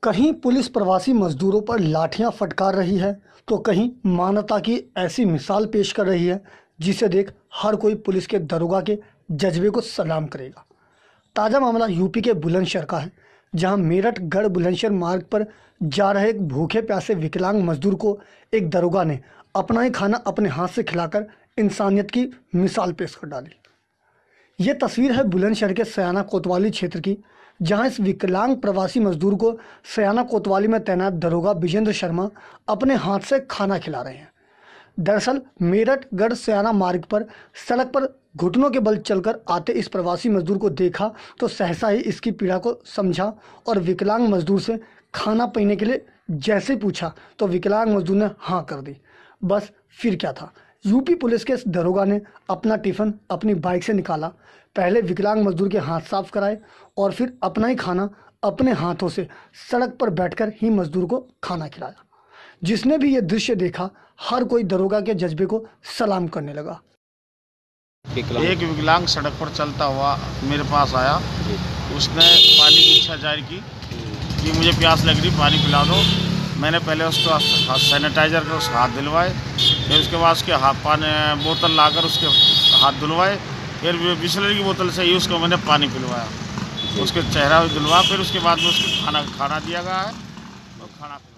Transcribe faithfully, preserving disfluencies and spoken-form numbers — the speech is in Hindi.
कहीं पुलिस प्रवासी मजदूरों पर लाठियां फटकार रही है तो कहीं मानवता की ऐसी मिसाल पेश कर रही है जिसे देख हर कोई पुलिस के दरोगा के जज्बे को सलाम करेगा। ताज़ा मामला यूपी के बुलंदशहर का है, जहां मेरठ गढ़ बुलंदशहर मार्ग पर जा रहे एक भूखे प्यासे विकलांग मजदूर को एक दरोगा ने अपना ही खाना अपने हाथ से खिलाकर इंसानियत की मिसाल पेश कर डाली। ये तस्वीर है बुलंदशहर के सयाना कोतवाली क्षेत्र की, जहां इस विकलांग प्रवासी मजदूर को सयाना कोतवाली में तैनात दरोगा विजेंद्र शर्मा अपने हाथ से खाना खिला रहे हैं। दरअसल मेरठ गढ़ सयाना मार्ग पर सड़क पर घुटनों के बल चलकर आते इस प्रवासी मजदूर को देखा तो सहसा ही इसकी पीड़ा को समझा और विकलांग मजदूर से खाना पीने के लिए जैसे पूछा तो विकलांग मजदूर ने हाँ कर दी। बस फिर क्या था, यूपी पुलिस के इस दरोगा ने अपना टिफिन अपनी बाइक से निकाला, पहले विकलांग मजदूर के हाथ साफ कराए और फिर अपना ही खाना अपने हाथों से सड़क पर बैठकर ही मजदूर को खाना खिलाया। जिसने भी ये दृश्य देखा हर कोई दरोगा के जज्बे को सलाम करने लगा। एक विकलांग सड़क पर चलता हुआ मेरे पास आया, उसने पानी की इच्छा जाहिर की कि मुझे प्यास लग रही, पानी पिला दो। मैंने पहले उसको सैनिटाइजर के उसका हाथ दिलवाए, फिर उसके बाद उसके हाथ पानी बोतल लाकर उसके हाथ धुलवाए, फिर बिस्लरी की बोतल से ही उसको मैंने पानी पिलवाया, उसके चेहरा धुलवा, फिर उसके बाद में उसको खाना खाना दिया गया है, तो खाना